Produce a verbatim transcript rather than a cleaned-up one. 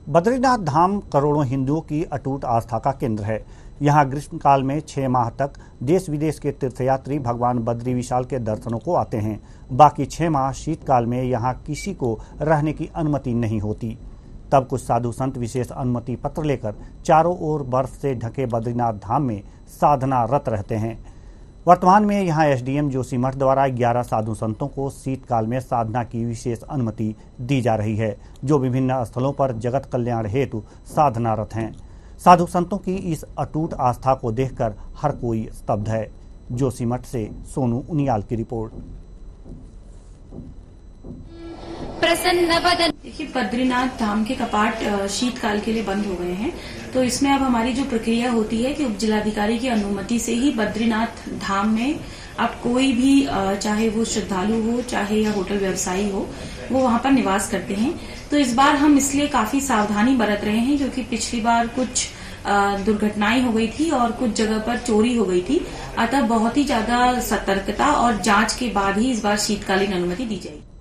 बद्रीनाथ धाम करोड़ों हिंदुओं की अटूट आस्था का केंद्र है। यहाँ ग्रीष्मकाल में छह माह तक देश विदेश के तीर्थयात्री भगवान बद्री विशाल के दर्शनों को आते हैं। बाकी छह माह शीतकाल में यहाँ किसी को रहने की अनुमति नहीं होती। तब कुछ साधु संत विशेष अनुमति पत्र लेकर चारों ओर बर्फ से ढके बद्रीनाथ धाम में साधना रत रहते हैं। वर्तमान में यहाँ एसडीएम जोशीमठ द्वारा ग्यारह साधु संतों को शीतकाल में साधना की विशेष अनुमति दी जा रही है, जो विभिन्न स्थलों पर जगत कल्याण हेतु साधनारत हैं। साधु संतों की इस अटूट आस्था को देखकर हर कोई स्तब्ध है। जोशीमठ से सोनू उनियाल की रिपोर्ट। प्रसन्न बदन। देखिए, बद्रीनाथ धाम के कपाट शीतकाल के लिए बंद हो गए हैं, तो इसमें अब हमारी जो प्रक्रिया होती है कि उप जिलाधिकारी की अनुमति से ही बद्रीनाथ धाम में अब कोई भी, चाहे वो श्रद्धालु हो चाहे या होटल व्यवसायी हो, वो वहां पर निवास करते हैं। तो इस बार हम इसलिए काफी सावधानी बरत रहे हैं, क्योंकि पिछली बार कुछ दुर्घटनाएं हो गई थी और कुछ जगह पर चोरी हो गई थी। अतः बहुत ही ज्यादा सतर्कता और जांच के बाद ही इस बार शीतकालीन अनुमति दी जाएगी।